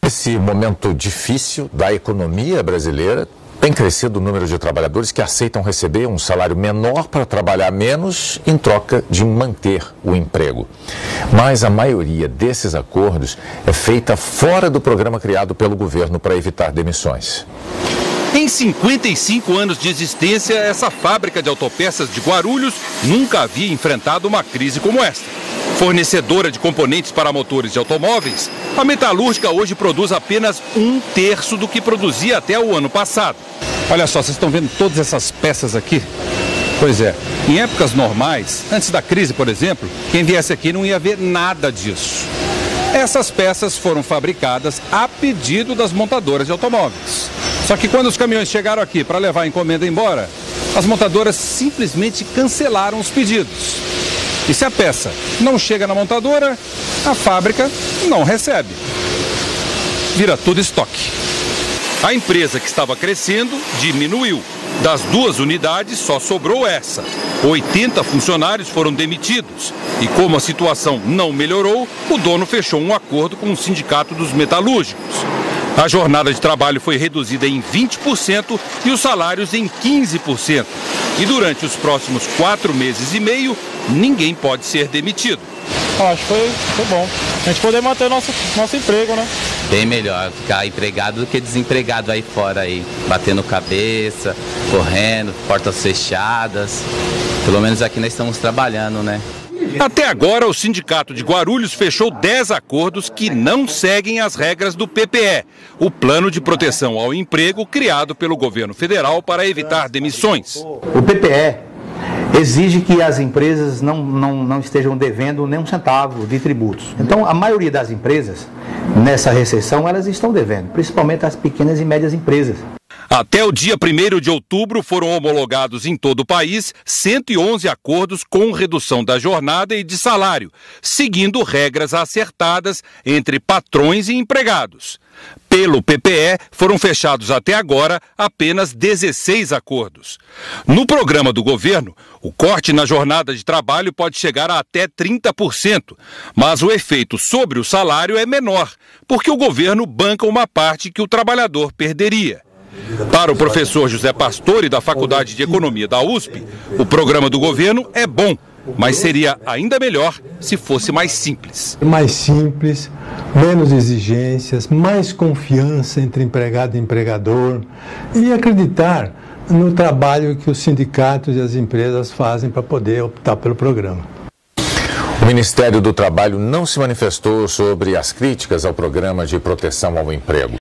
Nesse momento difícil da economia brasileira, tem crescido o número de trabalhadores que aceitam receber um salário menor para trabalhar menos em troca de manter o emprego. Mas a maioria desses acordos é feita fora do programa criado pelo governo para evitar demissões. Em 55 anos de existência, essa fábrica de autopeças de Guarulhos nunca havia enfrentado uma crise como esta. Fornecedora de componentes para motores de automóveis, a metalúrgica hoje produz apenas 1/3 do que produzia até o ano passado. Olha só, vocês estão vendo todas essas peças aqui? Pois é, em épocas normais, antes da crise, por exemplo, quem viesse aqui não ia ver nada disso. Essas peças foram fabricadas a pedido das montadoras de automóveis. Só que quando os caminhões chegaram aqui para levar a encomenda embora, as montadoras simplesmente cancelaram os pedidos. E se a peça não chega na montadora, a fábrica não recebe. Vira tudo estoque. A empresa que estava crescendo diminuiu. Das 2 unidades, só sobrou essa. 80 funcionários foram demitidos. E como a situação não melhorou, o dono fechou um acordo com o Sindicato dos Metalúrgicos. A jornada de trabalho foi reduzida em 20% e os salários em 15%. E durante os próximos 4 meses e meio, ninguém pode ser demitido. Acho que foi bom. A gente poder manter nosso emprego, né? Bem melhor ficar empregado do que desempregado aí fora, aí, batendo cabeça, correndo, portas fechadas. Pelo menos aqui nós estamos trabalhando, né? Até agora, o Sindicato de Guarulhos fechou 10 acordos que não seguem as regras do PPE, o Plano de Proteção ao Emprego criado pelo governo federal para evitar demissões. O PPE exige que as empresas não estejam devendo nem um centavo de tributos. Então, a maioria das empresas, nessa recessão, elas estão devendo, principalmente as pequenas e médias empresas. Até o dia 1º de outubro foram homologados em todo o país 111 acordos com redução da jornada e de salário, seguindo regras acertadas entre patrões e empregados. Pelo PPE, foram fechados até agora apenas 16 acordos. No programa do governo, o corte na jornada de trabalho pode chegar a até 30%, mas o efeito sobre o salário é menor, porque o governo banca uma parte que o trabalhador perderia. Para o professor José Pastore, da Faculdade de Economia da USP, o programa do governo é bom, mas seria ainda melhor se fosse mais simples. Mais simples, menos exigências, mais confiança entre empregado e empregador e acreditar no trabalho que os sindicatos e as empresas fazem para poder optar pelo programa. O Ministério do Trabalho não se manifestou sobre as críticas ao programa de proteção ao emprego.